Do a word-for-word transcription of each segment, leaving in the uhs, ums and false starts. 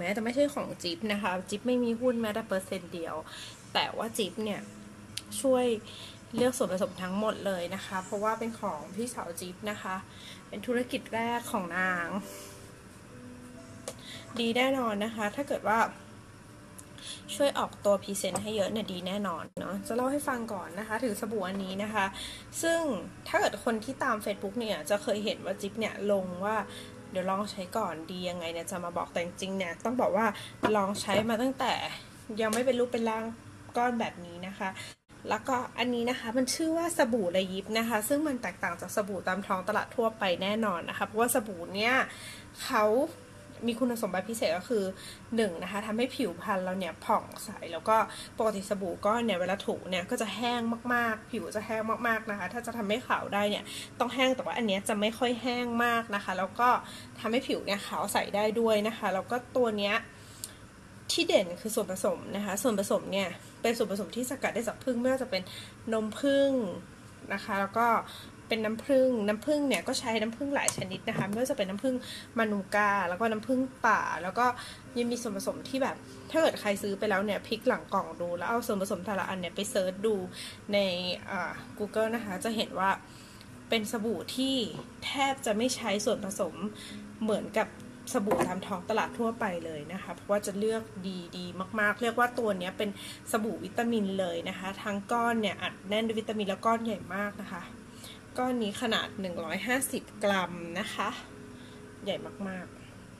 ม้จะไม่ใช่ของจิ๊บนะคะจิ๊บไม่มีหุ้นแม้แต่เปอร์เซ็นต์เดียวแต่ว่าจิ๊บเนี่ยช่วยเลือกส่วนผสมทั้งหมดเลยนะคะเพราะว่าเป็นของพี่สาวจิ๊บนะคะเป็นธุรกิจแรกของนางดีแน่นอนนะคะถ้าเกิดว่าช่วยออกตัวพรีเซนต์ให้เยอะเนี่ยดีแน่นอนเนาะจะเล่าให้ฟังก่อนนะคะถึงสบู่อันนี้นะคะซึ่งถ้าเกิดคนที่ตาม Facebook เนี่ยจะเคยเห็นว่าจิ๊บเนี่ยลงว่าเดี๋ยวลองใช้ก่อนดียังไงเนี่ยจะมาบอกแต่จริงเนี่ยต้องบอกว่าลองใช้มาตั้งแต่ยังไม่เป็นรูปเป็นร่างก้อนแบบนี้นะคะแล้วก็อันนี้นะคะมันชื่อว่าสบู่ระยิบนะคะซึ่งมันแตกต่างจากสบู่ตามท้องตลาดทั่วไปแน่นอนนะคะเพราะว่าสบู่เนี่ยเขามีคุณสมบัติพิเศษก็คือหนึ่งนะคะทำให้ผิวพรรณเราเนี่ยผ่องใสแล้วก็ปกติสบู่ก้อนเนี่ยเวลาถูเนี่ยก็จะแห้งมากๆผิวจะแห้งมากๆนะคะถ้าจะทำให้ขาวได้เนี่ยต้องแห้งแต่ว่าอันนี้จะไม่ค่อยแห้งมากนะคะแล้วก็ทำให้ผิวเนี่ยขาวใสได้ด้วยนะคะแล้วก็ตัวเนี้ยที่เด่นคือส่วนผสมนะคะส่วนผสมเนี่ยเป็นส่วนผสมที่สกัดได้จากผึ้งไม่ว่าจะเป็นนมผึ้งนะคะแล้วก็เป็นน้ำผึ้งน้ำผึ้งเนี่ยก็ใช้น้ำผึ้งหลายชนิดนะคะไม่ว่าจะเป็นน้ำผึ้งมานูกาแล้วก็น้ำผึ้งป่าแล้วก็ยังมีส่วนผสมที่แบบถ้าเกิดใครซื้อไปแล้วเนี่ยพลิกหลังกล่องดูแล้วเอาส่วนผสมแต่ละอันเนี่ยไปเซิร์ชดูในอ่า Google นะคะจะเห็นว่าเป็นสบู่ที่แทบจะไม่ใช้ส่วนผสมเหมือนกับสบู่ตามท้องตลาดทั่วไปเลยนะคะเพราะว่าจะเลือกดีดีมากๆเรียกว่าตัวนี้เป็นสบู่วิตามินเลยนะคะทั้งก้อนเนี่ยอัดแน่นด้วยวิตามินแล้วก้อนใหญ่มากนะคะก้อนนี้ขนาดหนึ่งร้อยห้าสิบกรัมนะคะใหญ่มาก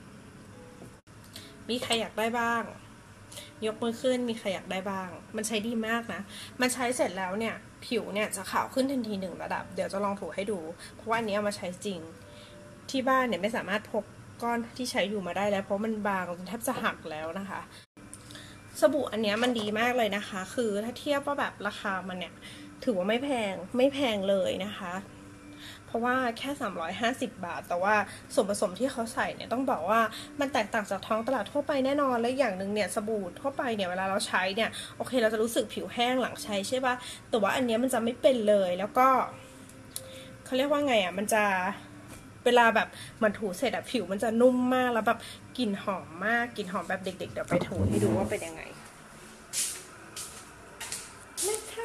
ๆมีใครอยากได้บ้างยกมือขึ้นมีใครอยากได้บ้างมันใช้ดีมากนะมันใช้เสร็จแล้วเนี่ยผิวเนี่ยจะขาวขึ้นทันทีหนึ่งระดับเดี๋ยวจะลองถูให้ดูเพราะว่าอันนี้เอามาใช้จริงที่บ้านเนี่ยไม่สามารถพกก้อนที่ใช้อยู่มาได้แล้วเพราะมันบางจนแทบจะหักแล้วนะคะสบู่อันนี้มันดีมากเลยนะคะคือถ้าเทียบว่าแบบราคามันเนี่ยถือว่าไม่แพงไม่แพงเลยนะคะเพราะว่าแค่สามร้อยห้าสิบบาทแต่ว่าส่วนผสมที่เขาใส่เนี่ยต้องบอกว่ามันแตกต่างจากท้องตลาดทั่วไปแน่นอนและอย่างหนึ่งเนี่ยสบู่ทั่วไปเนี่ยเวลาเราใช้เนี่ยโอเคเราจะรู้สึกผิวแห้งหลังใช้ใช่ป่ะแต่ว่าอันนี้มันจะไม่เป็นเลยแล้วก็เขาเรียกว่าไงอ่ะมันจะเวลาแบบเหมือนถูเสร็จอะผิวมันจะนุ่มมากแล้วแบบกลิ่นหอมมากกลิ่นหอมแบบเด็กๆเดี๋ยวไปถูให้ดูว่าเป็นยังไงนะคะ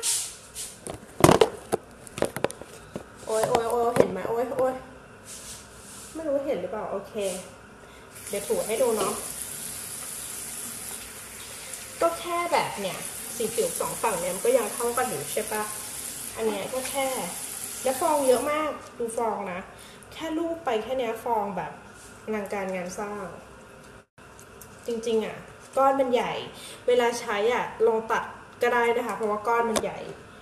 โอ้ยโอ้ยโอ้ยเห็นไหมโอ้ยโอ้ยไม่รู้เห็นหรือเปล่าโอเคเดี๋ยวถูให้ดูเนาะก็แค่แบบเนี่ยสีผิวสองฝั่งเนี่ยมันก็ยังเท่ากันอยู่ใช่ปะอันเนี้ยก็แค่แล้วฟองเยอะมากดูฟองนะแค่ลูบไปแค่เนี้ยฟองแบบอลังการงานสร้างจริงๆอ่ะก้อนมันใหญ่เวลาใช้อ่ะลองตัดก็ได้นะคะเพราะว่าก้อนมันใหญ่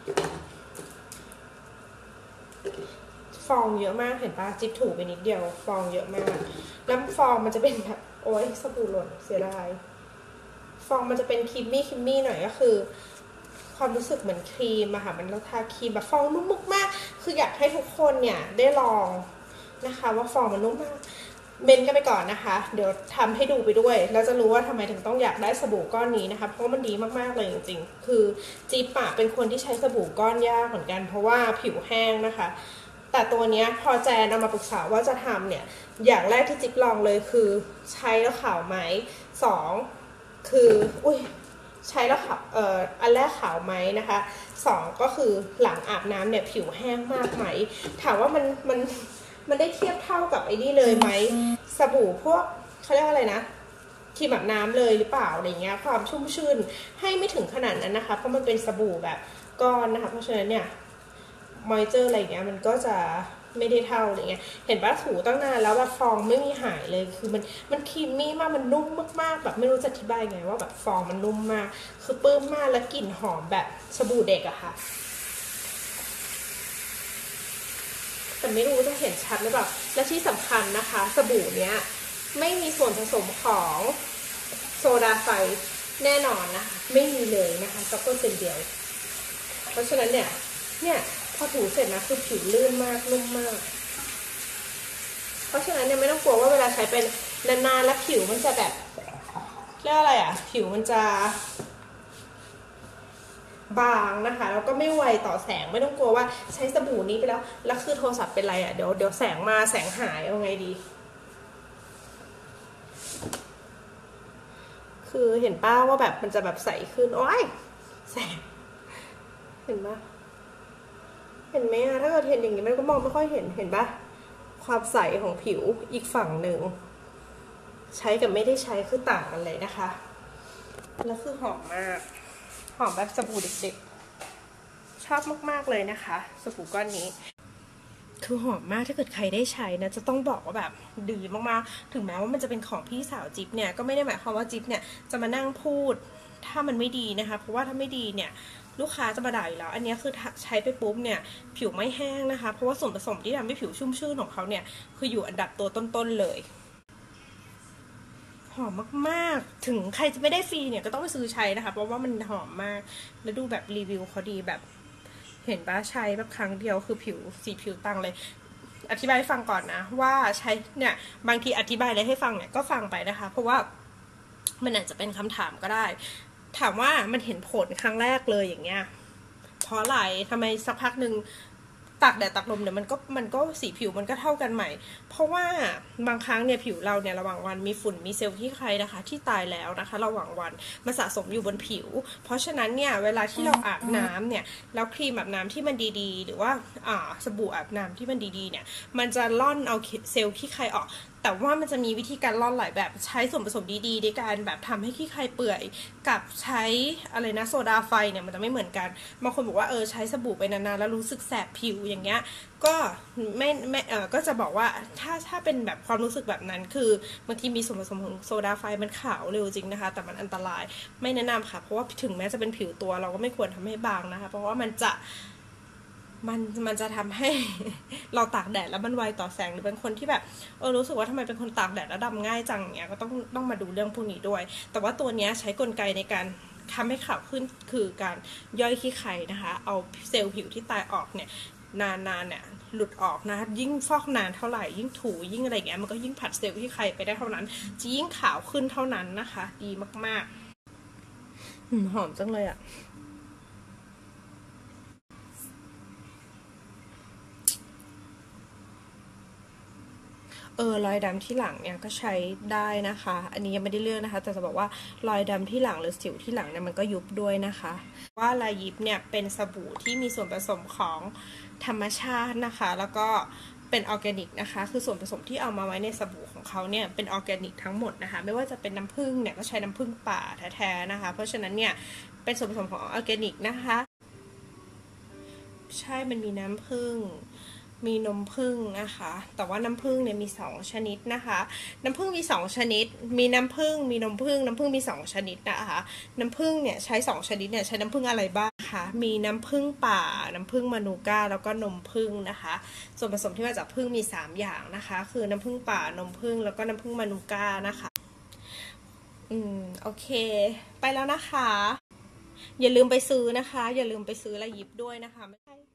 ฟองเยอะมากเห็นปะจิ๊บถูไปนิดเดียวฟองเยอะมากแล้วฟองมันจะเป็นแบบโอ๊ยสบู่หล่นเสียดายฟองมันจะเป็นครีมมี่ครีมมี่หน่อยก็คือความรู้สึกเหมือนครีมอะค่ะมันเราทาครีมแบบฟองนุ่มมากๆคืออยากให้ทุกคนเนี่ยได้ลองนะคะว่าฟองมันนุ่มมากเบนกันไปก่อนนะคะเดี๋ยวทำให้ดูไปด้วยแล้วจะรู้ว่าทำไมถึงต้องอยากได้สบู่ก้อนนี้นะคะเพราะมันดีมากๆเลยจริงๆคือจิ๊บอะเป็นคนที่ใช้สบู่ก้อนยากเหมือนกันเพราะว่าผิวแห้งนะคะแต่ตัวเนี้ยพอแจนเอามาปรึกษาว่าจะทำเนี่ยอย่างแรกที่จิ๊บลองเลยคือใช้แล้วขาวไหมสองคืออุ้ยใช้แล้วขาวเอ่ออันแรกขาวไหมนะคะสองก็คือหลังอาบน้ำเนี่ยผิวแห้งมากไหมถามว่ามันมันมันได้เทียบเท่ากับไอ้นี่เลยไหมสบู่พวกเขาเรียกว่าอะไรนะครีมอาบน้ำเลยหรือเปล่าอะไรเงี้ยความชุ่มชื่นให้ไม่ถึงขนาดนั้นนะคะเพราะมันเป็นสบู่แบบก้อนนะคะเพราะฉะนั้นเนี่ยมอยเจอร์อะไรเงี้ยมันก็จะไม่ได้เท่าอะไรเงี้ยเห็นว่าถูตั้งนานแล้วแบบฟองไม่มีหายเลยคือมันมันครีมมี่มากมันนุ่มมากๆแบบไม่รู้จะอธิบายไงว่าแบบฟองมันนุ่มมากคือปลื้มมากและกลิ่นหอมแบบสบู่เด็กอะค่ะแต่ไม่รู้จะเห็นชัดหรือเปล่าและที่สำคัญนะคะสบู่เนี้ยไม่มีส่วนผสมของโซดาไฟแน่นอนนะคะไม่มีเลยนะคะสักเปอร์เซ็นต์เดียวเพราะฉะนั้นเนี่ยเนี่ยพอถูเสร็จนะคือผิวลื่นมากนุ่มมากเพราะฉะนั้นเนี่ยไม่ต้องกลัวว่าเวลาใช้เป็นนานๆแล้วผิวมันจะแบบเรียกอะไรอ่ะผิวมันจะบางนะคะแล้วก็ไม่ไวต่อแสงไม่ต้องกลัวว่าใช้สบู่นี้ไปแล้วแล้วคือโทรศัพท์เป็นไรอ่ะเดี๋ยวเดี๋ยวแสงมาแสงหายเอาไงดีคือเห็นป้าว่าแบบมันจะแบบใสขึ้นโอ้ยแสบเห็นปะเห็นไหมอะถ้าเกิดเห็นอย่างนี้มันก็มองไม่ค่อยเห็นเห็นปะความใสของผิวอีกฝั่งหนึ่งใช้กับไม่ได้ใช้คือต่างกันเลยนะคะแล้วคือหอมมากหอมแบบสบู่เด็กๆชอบมากๆเลยนะคะสบู่ก้อนนี้คือหอมมากถ้าเกิดใครได้ใช้นะจะต้องบอกว่าแบบดีมากๆถึงแม้ว่ามันจะเป็นของพี่สาวจิ๊บเนี่ยก็ไม่ได้หมายความว่าจิ๊บเนี่ยจะมานั่งพูดถ้ามันไม่ดีนะคะเพราะว่าถ้าไม่ดีเนี่ยลูกค้าจะมาด่าอยู่แล้วอันนี้คือใช้ไปปุ๊บเนี่ยผิวไม่แห้งนะคะเพราะว่าส่วนผสมที่ทำให้ผิวชุ่มชื่นของเขาเนี่ยคืออยู่อันดับตัวต้นๆเลยหอมมากๆถึงใครจะไม่ได้ฟรีเนี่ยก็ต้องไปซื้อใช้นะคะเพราะว่ามันหอมมากแล้วดูแบบรีวิวเขาดีแบบเห็นปะใช้แบบครั้งเดียวคือผิวสีผิวตั้งเลยอธิบายให้ฟังก่อนนะว่าใช้เนี่ยบางทีอธิบายอะไรให้ฟังเนี่ยก็ฟังไปนะคะเพราะว่ามันอาจจะเป็นคำถามก็ได้ถามว่ามันเห็นผลครั้งแรกเลยอย่างเงี้ยเพราะอะไรทำไมสักพักหนึ่งตากแดดตากลมเนี่ยมันก็มันก็สีผิวมันก็เท่ากันใหม่เพราะว่าบางครั้งเนี่ยผิวเราเนี่ยระหว่างวันมีฝุ่นมีเซลล์ที่ใครนะคะที่ตายแล้วนะคะระหว่างวันมาสะสมอยู่บนผิวเพราะฉะนั้นเนี่ยเวลาที่เราอาบน้ำเนี่ยแล้วครีมอาบน้ำที่มันดีๆหรือว่าอ่าสบู่อาบน้ำที่มันดีๆเนี่ยมันจะล่อนเอาเซลล์ที่ใครออกแต่ว่ามันจะมีวิธีการล่อนหลายแบบใช้ส่วนผสมดีๆในการแบบทำให้ขี้ใครเปื่อยกับใช้อะไรนะโซดาไฟเนี่ยมันจะไม่เหมือนกันบางคนบอกว่าเออใช้สบู่ไปนานๆแล้วรู้สึกแสบผิวอย่างเงี้ยก็ไม่ไม่เออก็จะบอกว่าถ้าถ้าเป็นแบบความรู้สึกแบบนั้นคือบางทีมีส่วนผสมของโซดาไฟมันขาวเร็วจริงนะคะแต่มันอันตรายไม่แนะนำค่ะเพราะว่าถึงแม้จะเป็นผิวตัวเราก็ไม่ควรทำให้บางนะคะเพราะว่ามันจะมันมันจะทำให้เราตากแดดแล้วมันไวต่อแสงหรือเป็นคนที่แบบเออรู้สึกว่าทำไมเป็นคนตากแดดแล้วดำง่ายจังเนี้ยก็ต้องต้องมาดูเรื่องพวกนี้ด้วยแต่ว่าตัวนี้ใช้กลไกในการทำให้ขาวขึ้นคือการย่อยขี้ไข่นะคะเอาเซลล์ผิวที่ตายออกเนี่ยนานๆเนี่ยหลุดออกนะยิ่งฟอกนานเท่าไหร่ยิ่งถูยิ่งอะไรเงี้ยมันก็ยิ่งผัดเซลล์ขี้ไข่ไปได้เท่านั้นจะยิ่งขาวขึ้นเท่านั้นนะคะดีมากๆหอมจังเลยอะเออรอยดำที่หลังเนี่ยก็ใช้ได้นะคะอันนี้ยังไม่ได้เลือกนะคะแต่จะบอกว่ารอยดำที่หลังหรือสิวที่หลังเนี่ยมันก็ยุบด้วยนะคะว่าลายยิบเนี่ยเป็นสบู่ที่มีส่วนผสมของธรรมชาตินะคะแล้วก็เป็นออร์แกนิกนะคะคือส่วนผสมที่เอามาไว้ในสบู่ของเขาเนี่ยเป็นออร์แกนิกทั้งหมดนะคะไม่ว่าจะเป็นน้ำผึ้งเนี่ยก็ใช้น้ำผึ้งป่าแท้ๆนะคะเพราะฉะนั้นเนี่ยเป็นส่วนผสมของออร์แกนิกนะคะใช่มันมีน้ำผึ้งมีนมผึ้งนะคะแต่ว่าน้ำผึ้งเนี่ยมีสองชนิดนะคะน้ำผึ้งมีสองชนิดมีน้ำผึ้งมีนมผึ้งน้ำผึ้งมีสองชนิดนะคะน้ำผึ้งเนี่ยใช้สองชนิดเนี่ยใช้น้ำผึ้งอะไรบ้างคะมีน้ำผึ้งป่าน้ำผึ้งมานูก้าแล้วก็นมผึ้งนะคะส่วนผสมที่มาจากผึ้งมีสามอย่างนะคะคือน้ำผึ้งป่านมผึ้งแล้วก็น้ำผึ้งมานูก้านะคะอืมโอเคไปแล้วนะคะอย่าลืมไปซื้อนะคะอย่าลืมไปซื้อและหยิบด้วยนะคะไม่ใช่